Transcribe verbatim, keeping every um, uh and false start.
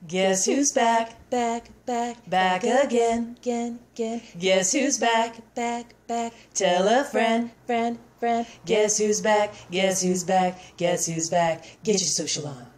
Guess who's back? Back, back, Back again. again, again. Guess who's back? Back, back. Tell a friend. Friend, friend. Guess who's back? Guess who's back? Guess who's back? Get your social on.